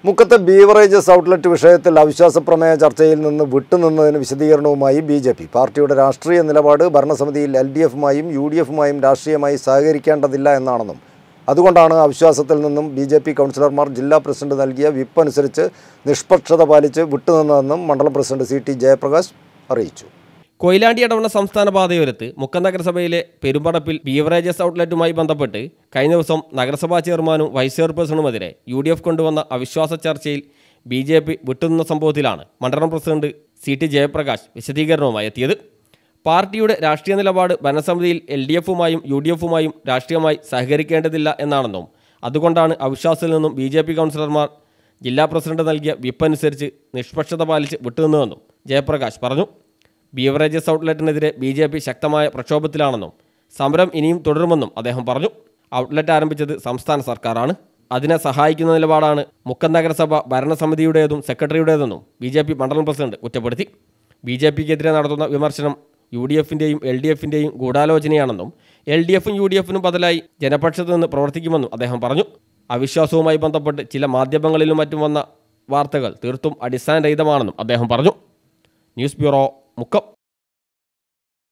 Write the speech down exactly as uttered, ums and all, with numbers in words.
മുക്കത്തെ beverages outlet വിഷയത്തിൽ അവിശ്വാസ പ്രമേയ ചർച്ചയിൽ നിന്ന് വിട്ടുനിന്നതിന് വിശദീകരണവുമായി ബി ജെ പി. പാർട്ടിയുടെ രാഷ്ട്രീയ നിലപാട് ഭരണസമിതിയിൽ എൽ ഡി എഫുമായും യു ഡി എഫുമായും രാഷ്ട്രീയമായി സഹകരിക്കേണ്ടതില്ല എന്നാണെന്നും അതുകൊണ്ടാണ് അവിശ്വാസത്തിൽ നിന്നും ബി ജെ പി കൗൺസിലർമാർ ജില്ലാ പ്രസിഡന്റ് നൽകിയ വിപ്പ് അനുസരിച്ച് നിഷ്പക്ഷത പാലിച്ച് വിട്ടുനിന്നതെന്നും മണ്ഡലം പ്രസിഡന്റ് സി ടി ജയപ്രകാശ് അറിയിച്ചു. കൊയിലാണ്ടി ഇടവണ്ണ സംസ്ഥാന പാതയോരത്ത് മുക്കം നഗരസഭയിലെ പെരുമ്പടപ്പിൽ ബീവറേജസ് ഔട്ട്ലെറ്റുമായി ബന്ധപ്പെട്ട് കഴിഞ്ഞ ദിവസം നഗരസഭാ ചെയർമാനും വൈസ് ചെയർപേഴ്സണുമെതിരെ യു ഡി എഫ് കൊണ്ടുവന്ന അവിശ്വാസ ചർച്ചയിൽ ബി ജെ പി വിട്ടുനിന്ന സംഭവത്തിലാണ് മണ്ഡലം പ്രസിഡന്റ് സി ടി ജയപ്രകാശ് വിശദീകരണവുമായി എത്തിയത്. പാർട്ടിയുടെ രാഷ്ട്രീയ നിലപാട് ഭരണസമിതിയിൽ എൽ ഡി എഫുമായും യു ഡി എഫുമായും രാഷ്ട്രീയമായി സഹകരിക്കേണ്ടതില്ല എന്നാണെന്നും അതുകൊണ്ടാണ് അവിശ്വാസത്തിൽ നിന്നും ബി ജെ പി കൗൺസിലർമാർ ജില്ലാ പ്രസിഡന്റ് നൽകിയ വിപ്പ് അനുസരിച്ച് നിഷ്പക്ഷത പാലിച്ച് വിട്ടുനിന്നുവെന്നും ജയപ്രകാശ് പറഞ്ഞു. ബീവറേജസ് ഔട്ട്ലെറ്റിനെതിരെ ബി ജെ പി ശക്തമായ പ്രക്ഷോഭത്തിലാണെന്നും സമരം ഇനിയും തുടരുമെന്നും അദ്ദേഹം പറഞ്ഞു. ഔട്ട്ലെറ്റ് ആരംഭിച്ചത് സംസ്ഥാന സർക്കാരാണ്. അതിനെ സഹായിക്കുന്ന നിലപാടാണ് മുക്കം നഗരസഭ ഭരണസമിതിയുടേതും സെക്രട്ടറിയുടേതെന്നും ബി ജെ പി മണ്ഡലം പ്രസിഡന്റ് കുറ്റപ്പെടുത്തി. ബി ജെ പിക്കെതിരെ നടത്തുന്ന വിമർശനം യു ഡി എഫിൻ്റെയും എൽ ഡി എഫിൻ്റെയും ഗൂഢാലോചനയാണെന്നും എൽ ഡി എഫും യു ഡി എഫിനും ബദലായി ജനപക്ഷത്ത് നിന്ന് പ്രവർത്തിക്കുമെന്നും അദ്ദേഹം പറഞ്ഞു. അവിശ്വാസവുമായി ബന്ധപ്പെട്ട് ചില മാധ്യമങ്ങളിലും മറ്റും വന്ന വാർത്തകൾ തീർത്തും അടിസ്ഥാനരഹിതമാണെന്നും അദ്ദേഹം പറഞ്ഞു. News bureau Mukkam.